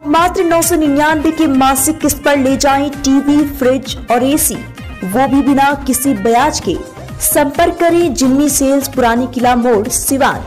मात्र 999 की मासिक किस्त पर ले जाएं टीवी, फ्रिज और एसी, वो भी बिना किसी ब्याज के। संपर्क करें जिन्नी सेल्स, पुरानी किला मोड़, सिवान।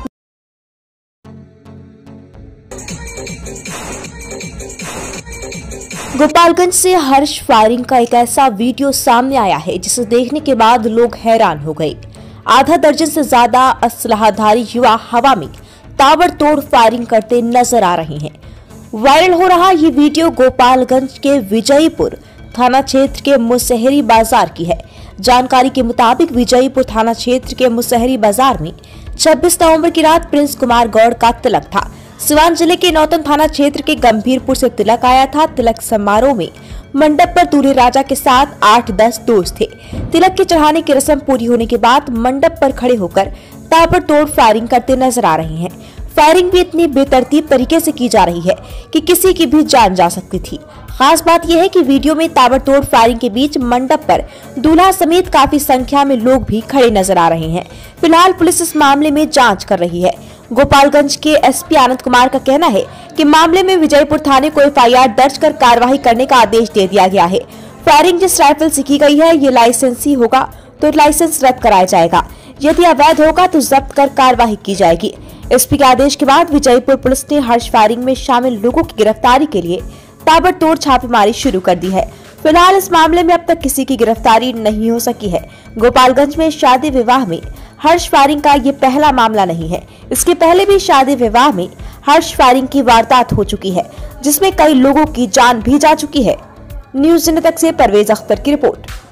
गोपालगंज से हर्ष फायरिंग का एक ऐसा वीडियो सामने आया है जिसे देखने के बाद लोग हैरान हो गए। आधा दर्जन से ज्यादा असलहाधारी युवा हवा में ताबड़तोड़ फायरिंग करते नजर आ रहे हैं। वायरल हो रहा ये वीडियो गोपालगंज के विजयपुर थाना क्षेत्र के मुसहरी बाजार की है। जानकारी के मुताबिक विजयपुर थाना क्षेत्र के मुसहरी बाजार में 26 नवंबर की रात प्रिंस कुमार गौड़ का तिलक था। सिवान जिले के नौतन थाना क्षेत्र के गंभीरपुर से तिलक आया था। तिलक समारोह में मंडप पर दूल्हे राजा के साथ 8-10 दोस्त थे। तिलक के चढ़ाने की रस्म पूरी होने के बाद मंडप पर खड़े होकर ताबड़तोड़ फायरिंग करते नजर आ रहे हैं। फायरिंग भी इतनी बेतरतीब तरीके से की जा रही है कि किसी की भी जान जा सकती थी। खास बात यह है कि वीडियो में ताबड़तोड़ फायरिंग के बीच मंडप पर दूल्हा समेत काफी संख्या में लोग भी खड़े नजर आ रहे हैं। फिलहाल पुलिस इस मामले में जांच कर रही है। गोपालगंज के एसपी आनंद कुमार का कहना है कि मामले में विजयपुर थाने को एफआईआर दर्ज कर कार्रवाई करने का आदेश दे दिया गया है। फायरिंग जिस राइफल से की गई है ये लाइसेंसी होगा तो लाइसेंस रद्द कराया जाएगा। यदि अवैध होगा तो जब्त कर कार्रवाई की जाएगी। एसपी के आदेश के बाद विजयपुर पुलिस ने हर्ष फायरिंग में शामिल लोगों की गिरफ्तारी के लिए ताबड़तोड़ छापेमारी शुरू कर दी है। फिलहाल इस मामले में अब तक किसी की गिरफ्तारी नहीं हो सकी है। गोपालगंज में शादी विवाह में हर्ष फायरिंग का ये पहला मामला नहीं है। इसके पहले भी शादी विवाह में हर्ष फायरिंग की वारदात हो चुकी है, जिसमें कई लोगों की जान भी जा चुकी है। न्यूज़ जनतक से परवेज अख्तर की रिपोर्ट।